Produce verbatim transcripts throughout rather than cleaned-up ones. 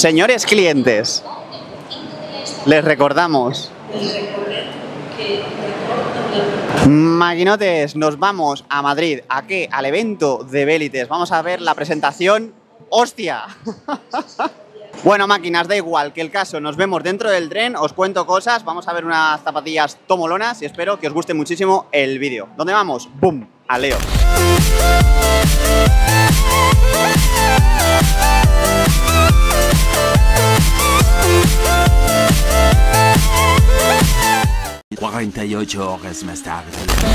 Señores clientes, les recordamos, maquinotes, nos vamos a Madrid. ¿A qué? Al evento de Vélites. Vamos a ver la presentación. ¡Hostia! Bueno, máquinas, da igual que el caso. Nos vemos dentro del tren, os cuento cosas. Vamos a ver unas zapatillas tomolonas y espero que os guste muchísimo el vídeo. ¿Dónde vamos? ¡Bum! A Leo. cuarenta y ocho horas más tarde.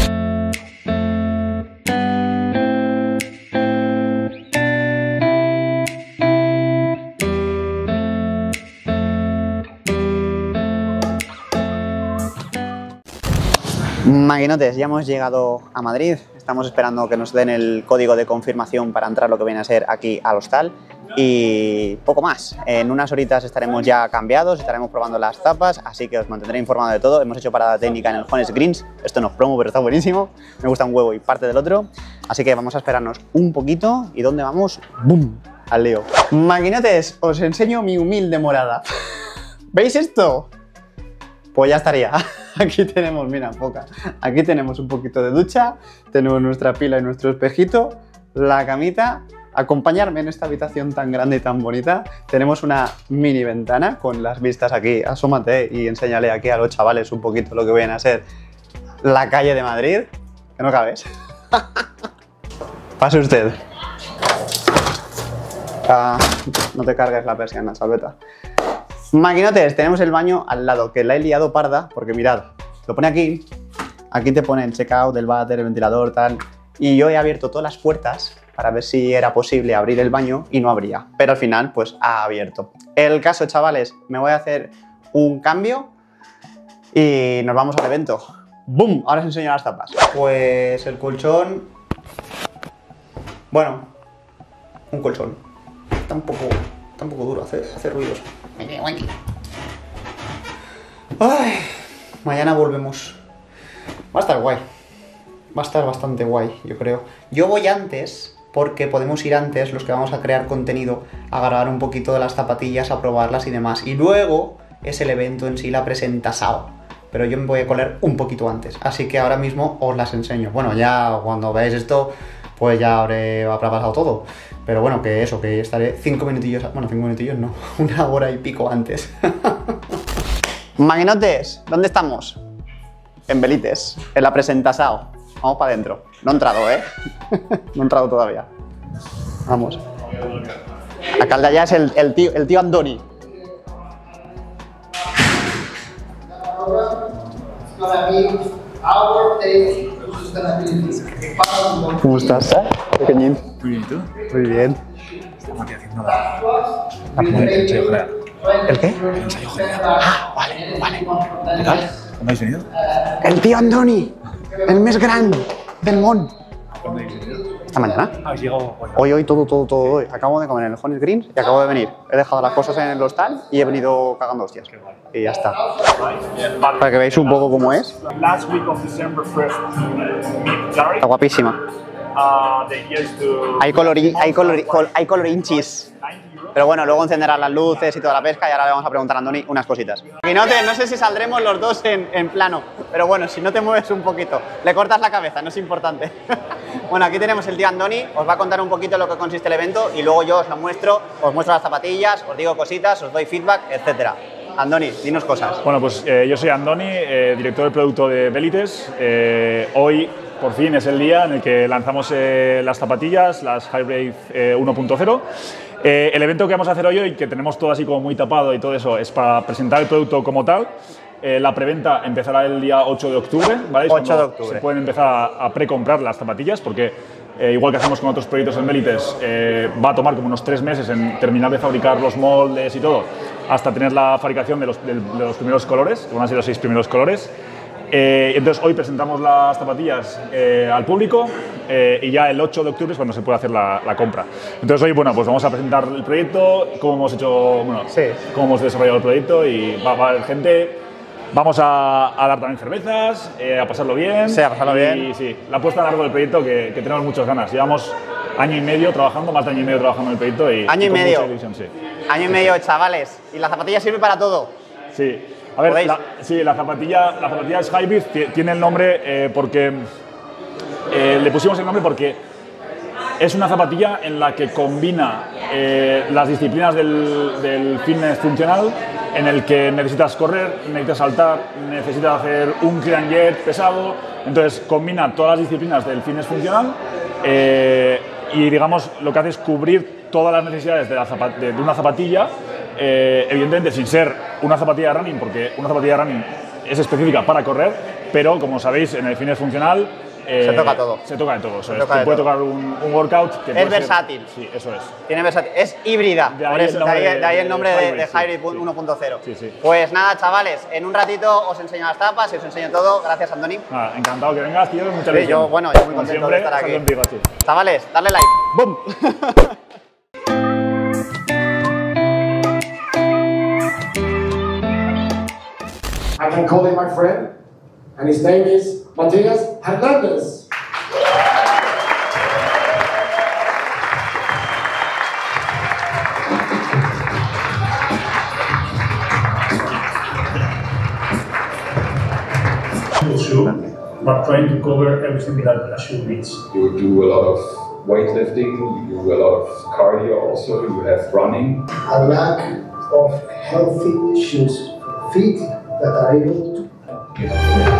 Maquinotes, ya hemos llegado a Madrid. Estamos esperando que nos den el código de confirmación para entrar lo que viene a ser aquí al hostal. Y poco más. En unas horitas estaremos ya cambiados, estaremos probando las zapas, así que os mantendré informado de todo. Hemos hecho parada técnica en el Honest Greens. Esto no es promo, pero está buenísimo. Me gusta un huevo y parte del otro. Así que vamos a esperarnos un poquito. ¿Y dónde vamos? ¡Bum! Al Leo. Maquinotes, os enseño mi humilde morada. ¿Veis esto? Pues ya estaría. Aquí tenemos, mira, poca. Aquí tenemos un poquito de ducha, tenemos nuestra pila y nuestro espejito, la camita. Acompañarme en esta habitación tan grande y tan bonita. Tenemos una mini ventana con las vistas aquí. Asómate y enséñale aquí a los chavales un poquito lo que viene a ser la calle de Madrid. Que no cabes. Pase usted. Ah, no te cargues la persiana, salveta. Maquinotes, tenemos el baño al lado, que la he liado parda, porque mirad, lo pone aquí. Aquí te pone el checkout, el váter, el ventilador, tal. Y yo he abierto todas las puertas para ver si era posible abrir el baño y no abría. Pero al final, pues ha abierto. El caso, chavales, me voy a hacer un cambio y nos vamos al evento. ¡Bum! Ahora os enseño las tapas. Pues el colchón... Bueno, un colchón. Está un poco, está un poco duro, hace, hace ruidos. Ay, mañana volvemos. Va a estar guay. Va a estar bastante guay, yo creo. Yo voy antes... porque podemos ir antes, los que vamos a crear contenido, a grabar un poquito de las zapatillas, a probarlas y demás. Y luego es el evento en sí, la presentación. Pero yo me voy a colar un poquito antes, así que ahora mismo os las enseño. Bueno, ya cuando veáis esto, pues ya habré, habrá pasado todo. Pero bueno, que eso, que estaré cinco minutillos, bueno, cinco minutillos no, una hora y pico antes. Maquinotes, ¿dónde estamos? En Vélites, en la presentación. Vamos para adentro. No he entrado, ¿eh? No he entrado todavía. Vamos. Acá el de allá es el, el, tío, el tío Andoni. ¿Cómo estás? Pequeñín. Muy bien, ¿y tú? Muy bien. Estamos aquí haciendo la, la el ensayo general. ¿El qué? El ensayo general. Ah, vale, vale. ¿Qué tal? ¿Cuándo habéis venido? El tío Andoni. El més gran del món. ¿Cuándo habéis venido? Esta mañana. Habéis llegado hoy. Hoy, hoy, todo, todo, todo hoy. Acabo de comer en el Honest Greens y acabo de venir. He dejado las cosas en el hostal y he venido cagando hostias. Y ya está. Para que veáis un poco cómo es. Last week of December first to meet Gary. Está guapísima. Uh, the idea is to Hay, colori, hay, colori, col, hay colorinchis. Pero bueno, luego encenderán las luces y toda la pesca y ahora le vamos a preguntar a Andoni unas cositas. Maquinote, no sé si saldremos los dos en, en plano, pero bueno, si no te mueves un poquito, le cortas la cabeza, no es importante. Bueno, aquí tenemos el tío Andoni, os va a contar un poquito lo que consiste el evento y luego yo os lo muestro, os muestro las zapatillas, os digo cositas, os doy feedback, etcétera. Andoni, dinos cosas. Bueno, pues eh, yo soy Andoni, eh, director del producto de Vélites. Eh, hoy, por fin, es el día en el que lanzamos eh, las zapatillas, las Hybrid eh, uno punto cero. Eh, el evento que vamos a hacer hoy, que tenemos todo así como muy tapado y todo eso, es para presentar el producto como tal. Eh, la preventa empezará el día ocho de octubre, ¿vale? ocho de octubre. Se pueden empezar a, a precomprar las zapatillas porque, eh, igual que hacemos con otros proyectos en Vélites, eh, va a tomar como unos tres meses en terminar de fabricar los moldes y todo, hasta tener la fabricación de los, de, de los primeros colores, que van a ser los seis primeros colores. Eh, entonces hoy presentamos las zapatillas eh, al público eh, y ya el ocho de octubre es cuando se puede hacer la, la compra. Entonces hoy, bueno, pues vamos a presentar el proyecto, cómo hemos hecho, bueno, sí. cómo hemos desarrollado el proyecto y va, va a haber gente Vamos a, a dar también cervezas, eh, a pasarlo bien. Sí, a pasarlo y, bien. Sí, la apuesta a largo del proyecto que, que tenemos muchas ganas. Llevamos año y medio trabajando, más de año y medio trabajando en el proyecto. Y, Año y, y con medio. mucha ilusión, sí. Año y medio, chavales. Y la zapatilla sirve para todo. Sí. A ver, ¿Podéis? la, sí, la zapatilla, la zapatilla es Hybrid, tiene el nombre eh, porque eh, le pusimos el nombre porque es una zapatilla en la que combina eh, las disciplinas del, del fitness funcional, en el que necesitas correr, necesitas saltar, necesitas hacer un clean and jerk pesado. Entonces combina todas las disciplinas del fitness funcional eh, y digamos lo que hace es cubrir todas las necesidades de, la zapat de, de una zapatilla. Eh, evidentemente sin ser una zapatilla de running, porque una zapatilla de running es específica para correr, pero como sabéis en el fitness funcional eh, Se toca todo. Se toca de todo. Se Se toca te de puede todo. tocar un, un workout que Es puede versátil. Ser, sí, eso es. Tiene versátil. Es híbrida. De ahí Por el eso, de, nombre ahí, de ahí el de- nombre de de, Hybrid, de sí, Hybrid sí. uno punto cero. Sí, sí. Pues nada, chavales, en un ratito os enseño las tapas y os enseño todo. Gracias, Antoni. Nada, encantado que vengas, tío. Muchas Sí, gracias. yo, bueno, yo muy Como contento siempre, de estar aquí. estar contigo, sí. Chavales, darle like. ¡Bum! I can call him my friend, and his name is Matias Hernandez. shoe, but trying to cover everything that a shoe needs. You do a lot of weightlifting, you do a lot of cardio also, you have running. A lack of healthy shoes for feet that are able to.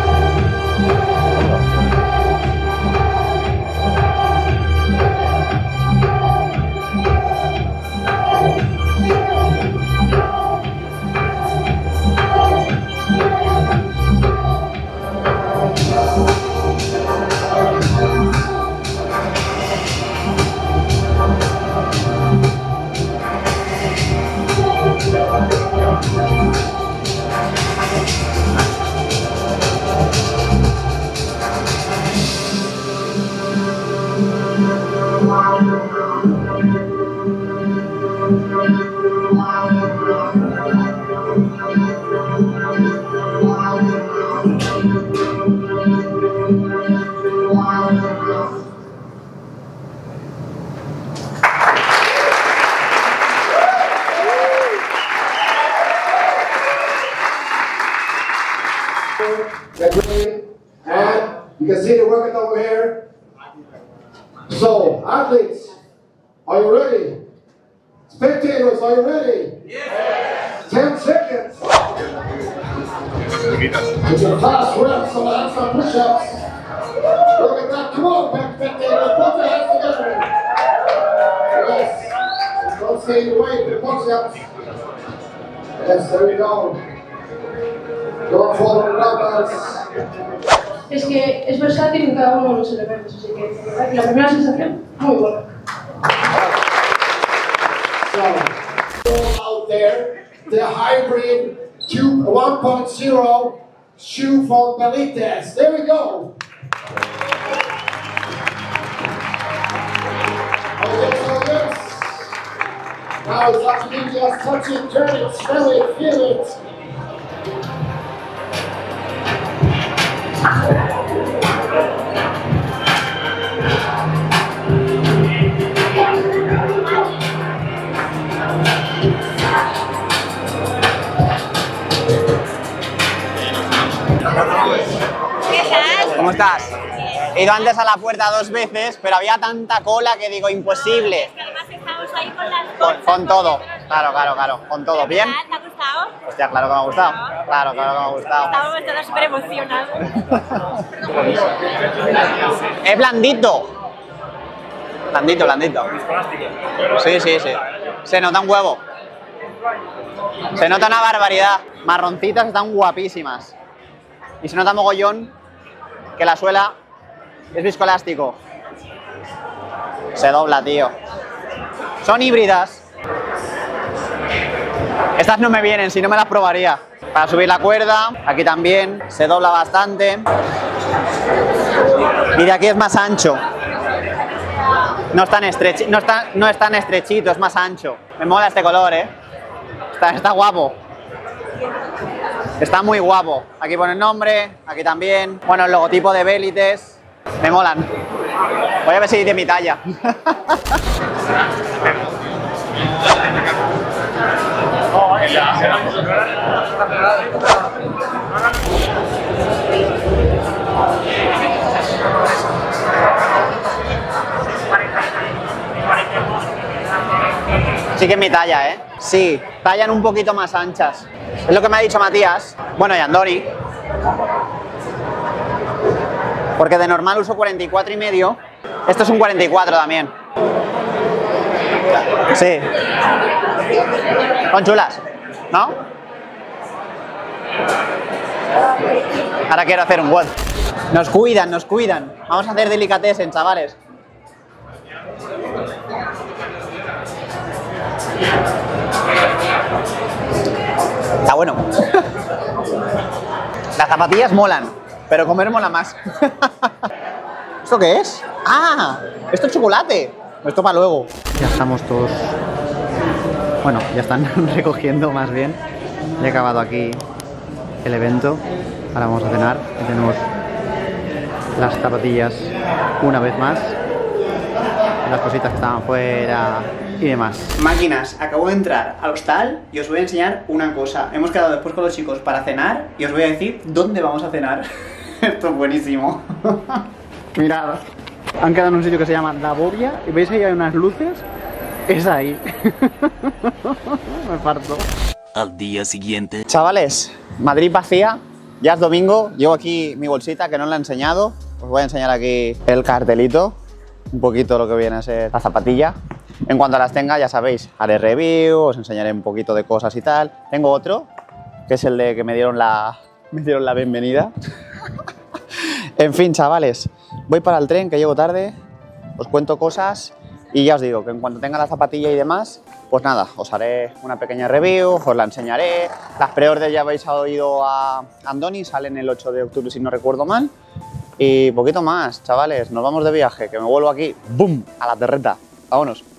Get ready, and you can see the workout over here. So, athletes, are you ready? Spectators, are you ready? Yes. Ten seconds. With your fast reps on handstand push-ups. Look at that. Come on, back spectators. Put your hands together. Yes. Don't stay in the way for the push-ups. Yes, there we go. Don't follow the numbers. Es que es versátil en cada uno de los elementos, así que la verdad que la primera sensación, muy buena. So, go out there, the hybrid one point oh shoe from Benitez. There we go. Oh yes, oh yes. Now it's up to you, just touch it, turn it, smell it, feel it. ¿Cómo estás? He ido antes a la puerta dos veces, pero había tanta cola que digo, imposible. Además estamos ahí con las Con, bolsas. con todo, claro, claro, claro, con todo. ¿Bien? ¿Te ha gustado? Hostia, claro que me ha gustado. Claro, claro que me ha gustado. Estábamos todos súper emocionados. Es blandito. Blandito, blandito. Sí, sí, sí. Se nota un huevo. Se nota una barbaridad. Marroncitas están guapísimas. Y se nota mogollón que la suela es viscoelástico. Se dobla, tío. Son híbridas. Estas no me vienen, si no me las probaría. Para subir la cuerda, aquí también, se dobla bastante. Y de aquí es más ancho. No es tan estrechi- no es tan, no es tan estrechito, es más ancho. Me mola este color, ¿eh? Está, está guapo. Está muy guapo. Aquí pone el nombre, aquí también. Bueno, el logotipo de Bélites. Me molan. Voy a ver si de mi talla. Sí que es mi talla, ¿eh? Sí, tallan un poquito más anchas. Es lo que me ha dicho Matías. Bueno, y Andoni. Porque de normal uso cuarenta y cuatro y medio. Esto es un cuarenta y cuatro también. Sí. Son chulas, ¿no? Ahora quiero hacer un WOD. Nos cuidan, nos cuidan. Vamos a hacer delicatessen, chavales. Está bueno. Las zapatillas molan, pero comer mola más. ¿Esto qué es? ¡Ah! ¡Esto es chocolate! Esto para luego. Ya estamos todos... Bueno, ya están recogiendo más bien. Ya he acabado aquí el evento. Ahora vamos a cenar. Y tenemos las zapatillas una vez más. Las cositas que estaban fuera y demás. Máquinas, acabo de entrar al hostal y os voy a enseñar una cosa. Hemos quedado después con los chicos para cenar y os voy a decir dónde vamos a cenar. Esto es buenísimo. Mirad, han quedado en un sitio que se llama La Bobia y veis ahí hay unas luces. Es ahí. Me parto. Al día siguiente. Chavales, Madrid vacía. Ya es domingo. Llevo aquí mi bolsita que no la he enseñado. Os voy a enseñar aquí el cartelito. Un poquito lo que viene a ser la zapatilla. En cuanto las tenga, ya sabéis, haré review, os enseñaré un poquito de cosas y tal. Tengo otro, que es el de que me dieron la, me dieron la bienvenida. En fin, chavales, voy para el tren, que llego tarde, os cuento cosas y ya os digo que en cuanto tenga la zapatilla y demás, pues nada, os haré una pequeña review, os la enseñaré. Las preórdenes ya habéis oído a Andoni, salen el ocho de octubre si no recuerdo mal. Y poquito más, chavales, nos vamos de viaje, que me vuelvo aquí, ¡boom!, a la terreta. Vámonos.